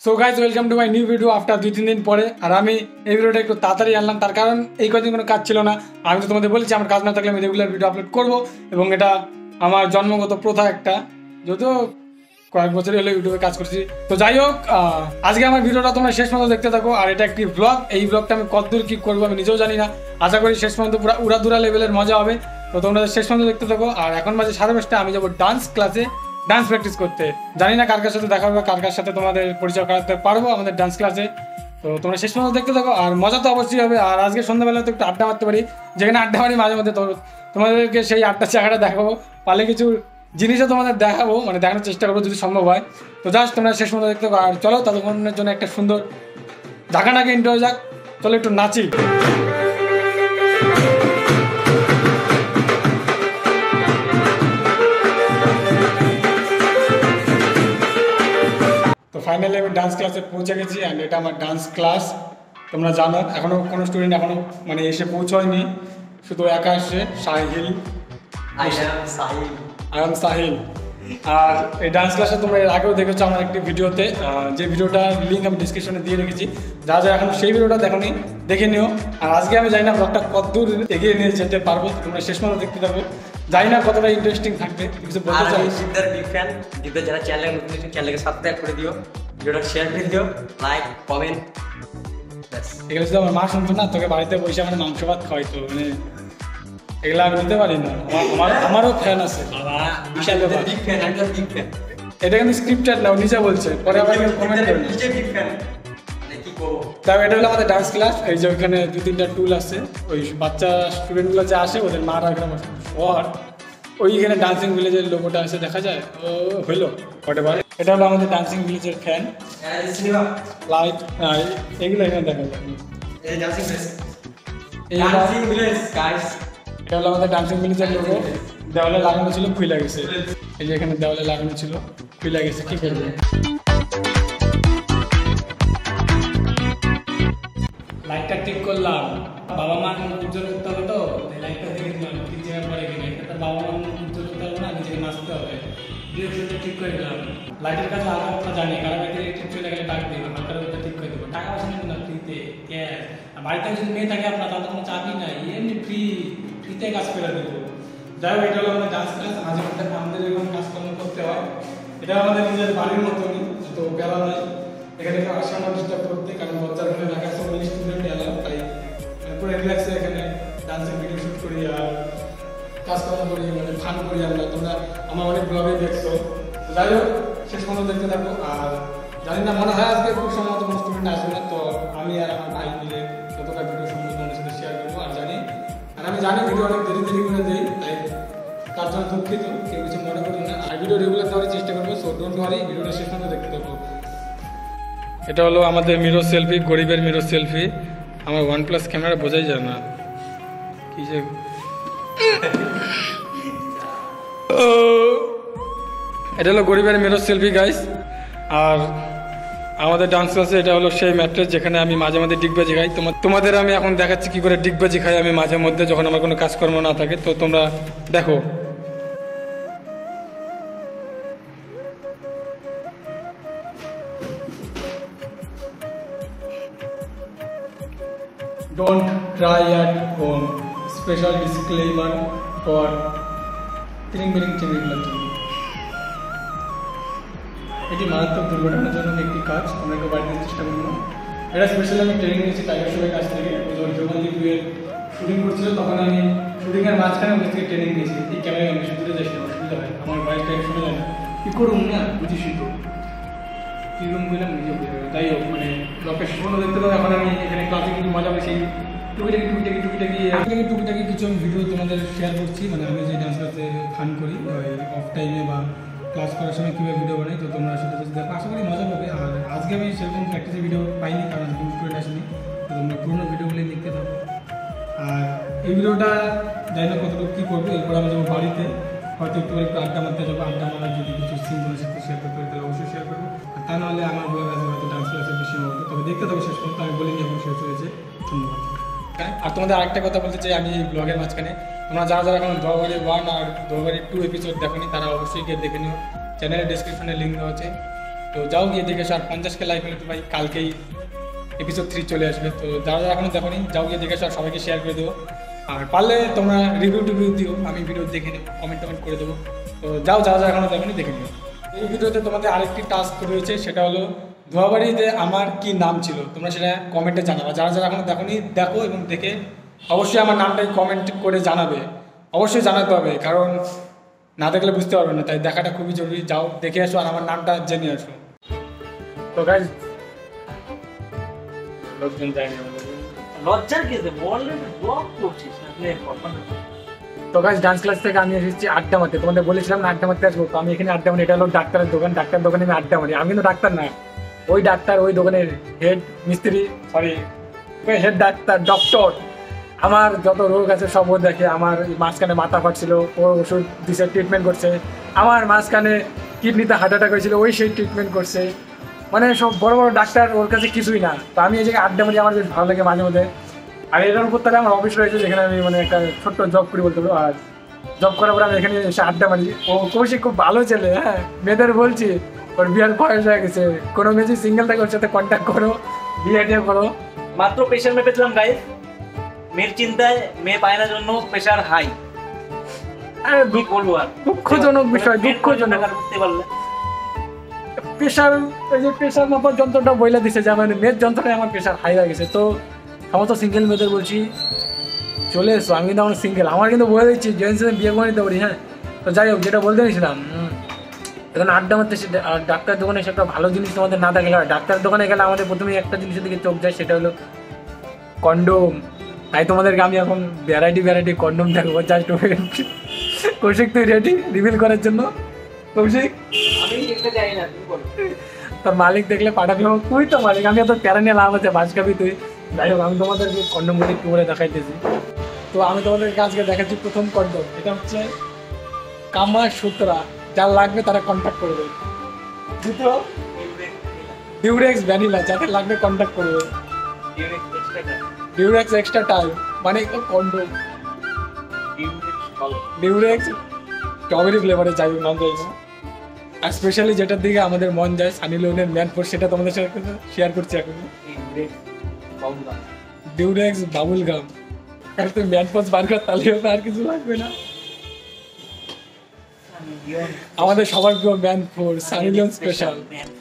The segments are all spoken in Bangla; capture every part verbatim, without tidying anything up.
So guys welcome to my new video after দুই তিন দিন পরে। আর আমি এই ভিডিওটা একটু তাড়াতাড়ি আনলাম, তার কারণ এই কদিন কোনো কাজ ছিল না। আমি তো তোমাদের বলেছি আমার কাজ না থাকলে আমি রেগুলার ভিডিও আপলোড করবো, এবং এটা আমার জন্মগত প্রথা একটা, যদিও কয়েক বছরই হলো ইউটিউবে কাজ করছি। তো যাই হোক, আজকে আমার ভিডিওটা তোমরা শেষ পর্যন্ত দেখতে থাকো। আর এটা একটি ব্লগ, এই ব্লগটা আমি কতদূর কী করবো আমি নিজেও জানি না। আশা করি শেষ পর্যন্ত পুরো উড়াদুরা লেভেলের মজা হবে। তো তোমরা শেষ পর্যন্ত দেখতে থাকো। আর এখন বাজে সাড়ে পাঁচটা, আমি যাবো ডান্স ক্লাসে ডান্স প্র্যাকটিস করতে। জানি না কার কার সাথে দেখা হবে, কার কার সাথে তোমাদের পরিচয় করাতে পারবো আমাদের ডান্স ক্লাসে। তো তোমরা শেষ পর্যন্ত দেখতে থাকো। আর মজা তো অবশ্যই হবে। আর আজকে সন্ধ্যাবেলা তো একটু আড্ডা মারতে পারি, যেখানে আড্ডা মারি মাঝে মধ্যে। তো তোমাদেরকে সেই আড্ডার জায়গাটা দেখাবো, পালে কিছু জিনিসও তোমাদের দেখাবো, মানে দেখানোর চেষ্টা করবো যদি সম্ভব হয়। তো জাস্ট তোমরা শেষ পর্যন্ত দেখতে থাকো। আর চলো ততক্ষণের জন্য একটা সুন্দর ঢাকানাকে ইন্টারভিউ যাক, চলো একটু নাচি। তো ফাইনালি আমি ডান্স ক্লাসে পৌঁছে গেছি, অ্যান্ড এটা আমার ডান্স ক্লাস। তোমরা জানো এখনও কোনো স্টুডেন্ট এখনও মানে এসে পৌঁছয়নি, শুধু একা আসছে Sahil. I am Sahil I am Sahil. আর এই ডান্স ক্লাসে তোমরা এর আগেও দেখেছো আমার একটি ভিডিওতে, যে ভিডিওটার লিঙ্ক আমি ডিসক্রিপশনে দিয়ে রেখেছি। যা যা এখন সেই ভিডিওটা দেখোনি দেখে নিও। আর আজকে আমি জানি না ব্লগটা কতদূর এগিয়ে নিয়ে যেতে পারবো, তোমরা শেষ পর্যন্ত দেখতে থাকো। জানি না কতটা ইন্টারেস্টিং থাকবে, কিছু বলতে চাই। দীপদার বিগ ফ্যান, দীপদার যারা চ্যানেলে নতুন চ্যানেলকে সাবস্ক্রাইব করে দিও, ভিডিওটা শেয়ার করে দিও, লাইক কমেন্ট। এগুলো শুধু আমার মা শুনতো না, তোকে বাড়িতে বসে আমার মাংস ভাত খাওয়াইতো, মানে এগুলো আমি নিতে পারি না। আমার আমারও ফ্যান আছে, বিশাল ব্যাপার। বিগ ফ্যান, আমি তো বিগ ফ্যান। এটা কিন্তু স্ক্রিপ্টেড না, ও নিজে বলছে, পরে আবার কমেন্ট করে নিজে বিগ ফ্যান, মানে কি করব। তাও এটা হলো আমাদের ডান্স ক্লাস। এই যে ওইখানে দু তিনটা টুল আছে, ওই বাচ্চা স্টুডেন্টগুলো যে আসে ওদের মারা এখানে শহর ওইখানে ডান্সিং ভিলেজের লোগোটা আছে, দেখা যায়। ও হইলো হোয়াটএভার। এটা হলো আমাদের ডান্সিং ভিলেজের ফ্যান লাইট, এগুলো এখানে দেখা যায়। এই ডান্সিং ভিলেজ, এই ডান্সিং ভিলেজ গাইস, এটা হলো আমাদের ডান্সিং ভিলেজের লোগো। দেওয়ালে লাগানো ছিল, খুইলা গেছে। এই যে এখানে দেওয়ালে লাগানো ছিল, খুইলা গেছে, কি করবে। লাইটটা ঠিক করলাম, বাবা মার মুখ উজ্জ্বল করতে হবে, তো লাইটটা দেখে দিলাম ঠিক জায়গায় পড়ে কিনা। এটা তো বাবা মার মুখ উজ্জ্বল করতে হবে না, নিজেকে নাচতে হবে। ডিরেকশনটা ঠিক করে দিলাম। লাইটের কাছে আগে আপনারা জানি, কারণ এতে ইলেকট্রিক চলে গেলে ডাক দিই, হালকার ওইটা ঠিক করে দেবো। টাকা পয়সা নেবেন না, ফ্রিতে ক্যাশ। আর বাড়িতে যদি মেয়ে থাকে আপনার, তাদের কোনো চাকরি নাই, এমনি ফ্রি ফ্রিতে কাজ করে দেবো। যাই হোক, এটা হলো আমাদের ডান্স ক্লাস। মাঝে মধ্যে আমাদের এরকম কাজকর্ম করতে হয়। এটা আমাদের নিজের বাড়ির মতনই, তো বেলা নাই এখানে আসা আমার ডিস্টার্ব করতে, কারণ বাচ্চার এখানে ঢাকা সব স্টুডেন্ট এলাম, তাই পুরো রিল্যাক্সে এখানে ডান্সের ভিডিও শুট করি আর কাজকর্ম করি, মানে ফান করি আমরা। তোমরা আমার অনেক ব্লগে দেখছো। যাই হোক, শেষ পর্যন্ত দেখতে থাকো। আর জানি না, মনে হয় আজকে খুব সম্ভবত কোনো স্টুডেন্ট আসবে না, তো আমি আর আমার ভাই মিলে যতটা ভিডিও সম্ভব তোমাদের সাথে শেয়ার করবো। আর জানি আর আমি জানি ভিডিও অনেক দেরি দেরি করে দিই, তাই তার জন্য দুঃখিত, কেউ কিছু মনে করো না। আর ভিডিও রেগুলার দেওয়ার চেষ্টা করবো, সো ডোন্ট ওয়ারি, ভিডিওটা শেষ পর্যন্ত দেখতে থাকো। এটা হলো আমাদের মিরর সেলফি, গরিবের মিরর সেলফি। আমার ওয়ান প্লাস ক্যামেরা বোঝাই যায় না কি যে। এটা হলো গরিবের মিরর সেলফি গাইস। আর আমাদের ডান্স ক্লাসে এটা হলো সেই ম্যাট্রেস যেখানে আমি মাঝে মধ্যে ডিগবাজি খাই। তোমাদের আমি এখন দেখাচ্ছি কি করে ডিগবাজি খাই আমি মাঝে মধ্যে, যখন আমার কোনো কাজকর্ম না থাকে। তো তোমরা দেখো। Don't try at home. Special disclaimer for তিরিং বিরিং চিংড়িগুলোর জন্য। এটি মারাত্মক দুর্ঘটনার জন্য একটি কাজ, আমরা একটু বাড়িতে চেষ্টা করবো। এটা স্পেশালি আমি ট্রেনিং নিয়েছি টাইগার শোয়ের কাছ থেকে। যখন জোগালি টুয়ের শুটিং করছিল তখন আমি শুটিংয়ের মাঝখানে ওদের থেকে ট্রেনিং নিয়েছি। এই ক্যামেরা আমি শুনতে যাচ্ছি, অসুবিধা হয়, আমার ভয়েসটা শুনে যায় না, কী করুন না বুঝিস তো কীরকম বললাম নিজে বুঝে। তাই হোক, মানে ব্লগটা সম্পূর্ণ দেখতে পাবো। এখন আমি এখানে ক্লাসে কিন্তু মজা হবে, সেই টুকিটাকি টুকিটাকি টুকিটাকি টুকিটাকি টুকিটাকি কিছু আমি ভিডিও তোমাদের শেয়ার করছি। মানে আমি যে ডান্স ক্লাসে ফান করি, ওই অফ টাইমে বা ক্লাস করার সময় কীভাবে ভিডিও বানাই, তো তোমরা সেটা যদি দেখো আশা করি মজা পাবে। আর আজকে আমি সেরকম প্র্যাকটিসের ভিডিও পাইনি, কারণ আজকে স্টুডেন্ট আসেনি, তো তোমরা পুরোনো ভিডিওগুলি দেখতে থাকো। আর এই ভিডিওটা জানি না কতটুকু কী করবো। এরপর আমি যাবো বাড়িতে, হয়তো একটু একটু আড্ডা মারতে যাবো। আড্ডা মারার যদি কিছু সিন তোমার সাথে শেয়ার করতে পারি তাহলে অবশ্যই শেয়ার করবো। আর তা নাহলে আমার ব্লগ আছে হয়তো ডান্স ক্লাসের বেশি হতো, তবে দেখতে থাকো শেষ পর্যন্ত। আমি বলিনি এখন শেষ হয়েছে। ধন্যবাদ। আর তোমাদের আরেকটা কথা বলতে চাই, আমি এই ব্লগের মাঝখানে তোমরা যারা যারা এখন দোয়াবাড়ি ওয়ান আর দোয়াবাড়ি টু এপিসোড দেখোনি, তারা অবশ্যই গিয়ে দেখে নিও। চ্যানেলের ডিসক্রিপশনে লিঙ্ক দেওয়া আছে। তো যাও গিয়ে দেখে এসো। আর পঞ্চাশ কে লাইক হলে তো ভাই কালকেই এপিসোড থ্রি চলে আসবে। তো যারা যারা এখনো দেখোনি যাও গিয়ে দেখে এসো, আর সবাইকে শেয়ার করে দেবো। আর পারলে তোমরা রিভিউ টিভিউ দিও, আমি ভিডিও দেখে নেবো, কমেন্ট টমেন্ট করে দেবো। তো যাও যারা যারা এখনো দেখোনি দেখে নিও। এই ভিডিওতে তোমাদের আরেকটি টাস্ক রয়েছে, সেটা হলো ধোয়াবাড়িতে আমার কি নাম ছিল, তোমরা সেটা কমেন্টে জানাবে। যারা যারা এখনো দেখোনি দেখো, এবং দেখে অবশ্যই আমার নামটাই কমেন্ট করে জানাবে। অবশ্যই জানাতে হবে, কারণ না দেখলে বুঝতে পারবে না, তাই দেখাটা খুবই জরুরি। যাও দেখে আসো আর আমার নামটা জেনে আসো। তো গাইজ লোকজন যায়নি, লজ্জার কি বল ব্লগ করছিস না। তো গাইজ ডান্স ক্লাস থেকে আমি এসেছি আড্ডা মারতে। তোমাদের বলেছিলাম না আড্ডা মারতে আসবো, তো আমি এখানে আড্ডা মারি। এটা হলো ডাক্তারের দোকান, ডাক্তার দোকানে আমি আড্ডা মারি। আমি কিন্তু ডাক্তার না, ওই ডাক্তার ওই দোকানের হেড মিস্ত্রি, সরি হেড ডাক্তার ডক্টর। আমার যত রোগ আছে সব ও দেখে। আমার মাঝখানে মাথা ফাটছিল, ও ওষুধ দিছে, ট্রিটমেন্ট করছে। আমার মাঝখানে কিডনিতে হার্ট অ্যাটাক হয়েছিল, ওই সেই ট্রিটমেন্ট করছে। মানে সব বড় বড় ডাক্তার, ওর কাছে কিছুই না। তো আমি এই জায়গায় আড্ডা মারি, আমার বেশ ভালো লাগে মাঝে মধ্যে। আর এটার উপর তাহলে আমার অফিস রয়েছে, যেখানে আমি মানে একটা ছোট্ট জব করি বলতে পারবো। আর জব করার পরে আমি এখানে এসে আড্ডা মারি। ও কৌশিক খুব ভালো ছেলে, হ্যাঁ মেয়েদের বলছি ওর বিয়ার বয়স হয়ে গেছে। কোনো মেয়ে সিঙ্গেল থাকে ওর সাথে কন্ট্যাক্ট করো, বিয়ে টিয়ে করো। মাত্র প্রেশার মেপেছিলাম গাইস, মেয়ের চিন্তায় মেয়ে পায় না জন্য প্রেশার হাই। আরে কি বলবো আর, দুঃখজনক বিষয়, দুঃখজনক। বুঝতে পারলে প্রেশার, এই যে প্রেশার মাপার যন্ত্রটা বইলা দিছে যে আমার মেয়ের যন্ত্রটায় আমার প্রেশার হাই হয়ে গেছে। তো সমস্ত সিঙ্গেল মেয়েদের বলছি চলে এসো, আমি কিন্তু আমার সিঙ্গেল, আমার কিন্তু বলে দিচ্ছি জেন্টস বিয়ে করে নিতে পারি। হ্যাঁ তো যাই হোক, যেটা বলতে নিয়েছিলাম, এখন আড্ডা মারতে এসে ডাক্তার দোকানে এসে একটা ভালো জিনিস তোমাদের না দেখলে হয়। ডাক্তার দোকানে গেলে আমাদের প্রথমে একটা জিনিসের দিকে চোখ যায়, সেটা হলো কন্ডোম। তাই তোমাদেরকে আমি এখন ভ্যারাইটি ভ্যারাইটি কন্ডোম দেখবো। জাস্ট কৌশিক তুই রেডি রিভিল করার জন্য? কৌশিক আমি দেখতে যাই না, তুমি বলো। তোর মালিক দেখলে পাঠাবি, তুই তো মালিক, আমি এত প্যারা নিয়ে লাভ আছে, বাস খাবি তুই। যাই হোক, আমি তোমাদেরকে কন্ডোমগুলি একটু করে দেখাইতেছি। তো আমি তোমাদেরকে আজকে দেখাচ্ছি প্রথম কন্ডোম। এটা হচ্ছে কামা সূত্রা, যার লাগবে তারা কন্ট্যাক্ট করবে। দ্বিতীয় ডিউরেক্স ভ্যানিলা, যাদের লাগবে কন্ট্যাক্ট করবে। ডিউরেক্স এক্সট্রা টাইম মানে কন্ডোম। ডিউরেক্স স্ট্রবেরি ফ্লেভারে যাই হোক নাম চাইছে। আর স্পেশালি যেটার দিকে আমাদের মন যায়, সানি লিওনের ম্যান ফোর্স, সেটা তোমাদের সাথে শেয়ার করছি এখন। ডিউরেক্স বাবুল গাম। আর তুই ম্যান ফোর্স বার কর, তাহলে হবে, আর কিছু লাগবে না। আমাদের সবার প্রিয় Manforce, Sunny Leone special.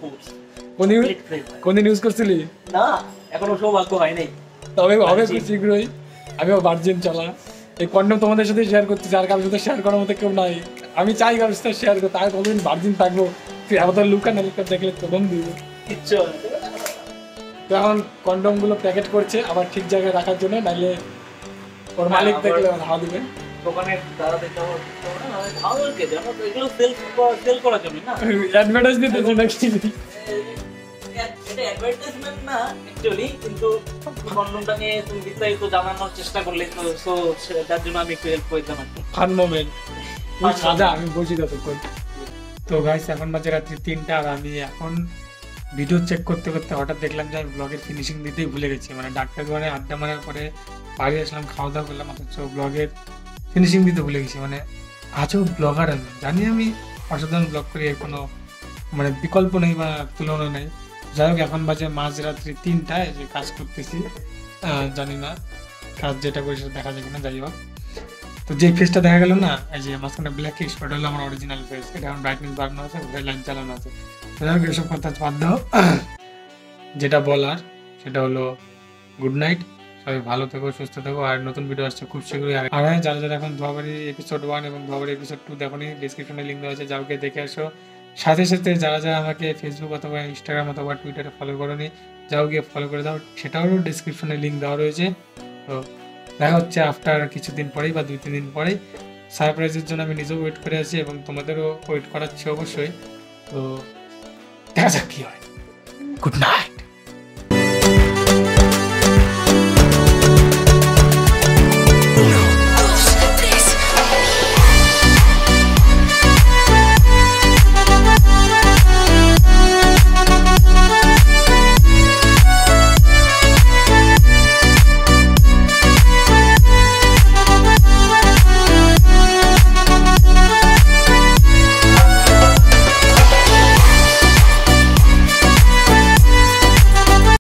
কোনদিন ইউজ করছিলি? না, এখনো সৌভাগ্য হয় নাই, তবে হবে খুব শীঘ্রই। আমিও ভার্জিন চালা। এই কন্ডোম তোমাদের সাথে শেয়ার করতেছি, আর কারোর সাথে শেয়ার করার মতো কেউ নাই। আমি চাই কারোর সাথে শেয়ার করতে, আর কতদিন ভার্জিন থাকবো। তুই আমাদের লুকা না লুকা দেখলে কদম দিব কিচ্ছু। তো এখন কন্ডোম গুলো প্যাকেট করছে আবার ঠিক জায়গায় রাখার জন্য, নাইলে ওর মালিক দেখলে হাওয়া দিবে। দোকানে দাদা দেখতে হবে, ভালোকে জানো তো, এগুলো সেল সেল করার জন্য না, অ্যাডভার্টাইজ দিতেছে নাকি? এটা অ্যাডভার্টাইজমেন্ট না অ্যাকচুয়ালি, কিন্তু কন্ডোমটা নিয়ে তুমি বিস্তারিত জানানোর চেষ্টা করলে তো, সো তার জন্য আমি একটু হেল্প করে দিলাম। ফান মোমেন্ট, তুই সাজা, আমি বসি ততক্ষণ। তো গাইস এখন বাজে রাত্রি তিনটা, আর আমি এখন ভিডিও চেক করতে করতে হঠাৎ দেখলাম যে আমি ব্লগের ফিনিশিং দিতেই ভুলে গেছি। মানে ডাক্তার দোকানে আড্ডা মারার পরে বাড়ি আসলাম, খাওয়া দাওয়া করলাম, অথচ ব্লগের ফিনিশিং দিতে ভুলে গেছি। মানে আজও ব্লগার আমি জানি, আমি অসাধারণ ব্লগ করি, এর কোনো মানে বিকল্প নেই বা তুলনা নেই। যাই হোক, এখন বাজে মাঝরাত্রি তিনটায় যে কাজ করতেছি, জানি না কাজ যেটা করি সেটা দেখা যায় কিনা। যাই হোক, তো যে ফেসটা দেখা গেল না, এই যে মাঝখানে ব্ল্যাক ফেস, ওটা হলো আমার অরিজিনাল ফেস। এটা এখন ব্রাইটনেস বাড়ানো আছে, ওটাই লাইট চালানো আছে। যাই হোক, এসব কথা বাদ দাও। যেটা বলার সেটা হলো গুড নাইট, সবাই ভালো থেকো, সুস্থ থেকো। আর নতুন ভিডিও আসছে খুব শীঘ্রই। আর হ্যাঁ, যারা যারা এখন ধোয়াবাড়ি এপিসোড ওয়ান এবং ধোয়াবাড়ি এপিসোড টু দেখোনি, ডিসক্রিপশনে লিঙ্ক দেওয়া আছে, যাওকে দেখে আসো। সাথে সাথে যারা যারা আমাকে ফেসবুক অথবা ইনস্টাগ্রাম অথবা টুইটারে ফলো করোনি, যাও গিয়ে ফলো করে দাও, সেটাও ডিসক্রিপশনে লিঙ্ক দেওয়া রয়েছে। তো দেখা হচ্ছে আফটার কিছুদিন পরেই বা দুই তিন দিন পরেই। সারপ্রাইজের জন্য আমি নিজেও ওয়েট করে আছি এবং তোমাদেরও ওয়েট করাচ্ছি অবশ্যই। তো দেখা যাক কি হয়। Good night.